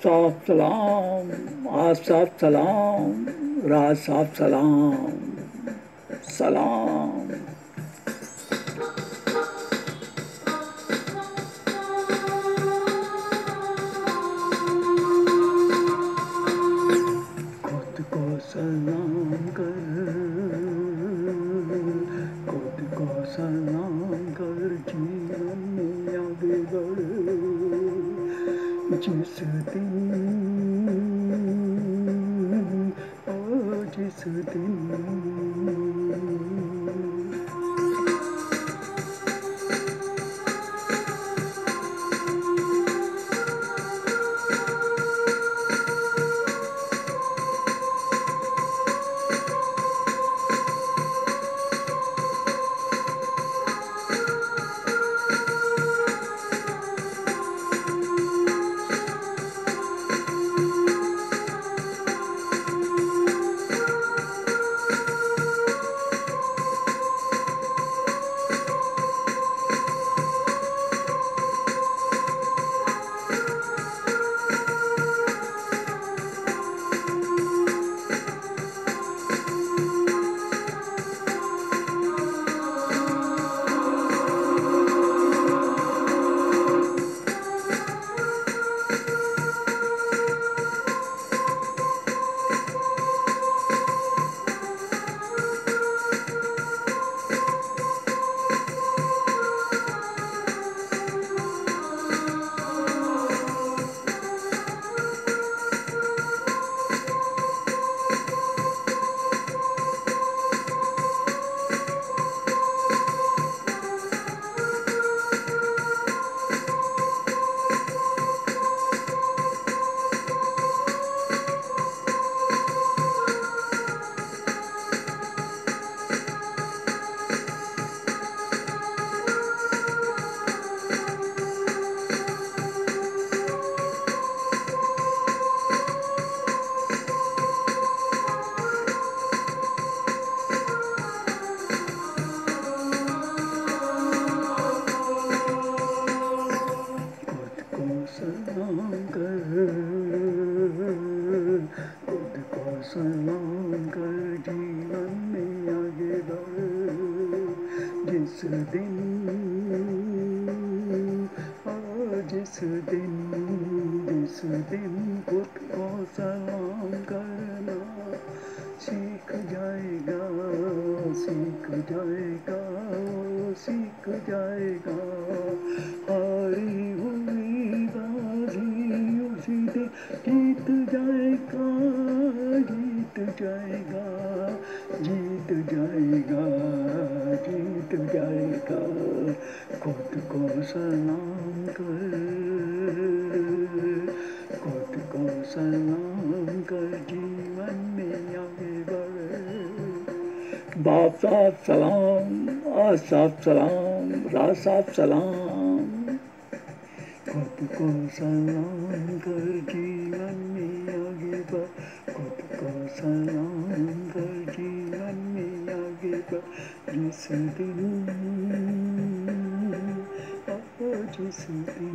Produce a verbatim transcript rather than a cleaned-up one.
साफ सलाम, आज साफ सलाम, राज साफ सलाम, सलाम। खुद को सलाम कर, खुद को सलाम कर, जीवन में आगे बढ़। जिस दिन ओ जिस दिन सलाम कर, खुद को सलाम कर, जीवन में आगे बढ़। जिस दिन आ जिस दिन जिस दिन खुद को सलाम करना सीख जाएगा, सीख जाएगा, सीख जाएगा। हारी हुई बाजी उसी दिन जीत जाएगा, जीत जाएगा, जीत जाएगा, जीत जाएगा। खुद को सलाम कर, खुद को सलाम कर, जीवन में आगे बढ़। बाप साफ सलाम, आज साफ सलाम, राज साफ सलाम। खुद को सलाम कर, जीवन में आगे बढ़। खुद को सलाम कर, जीवन में आगे बढ़। जिस दिन जिस दिन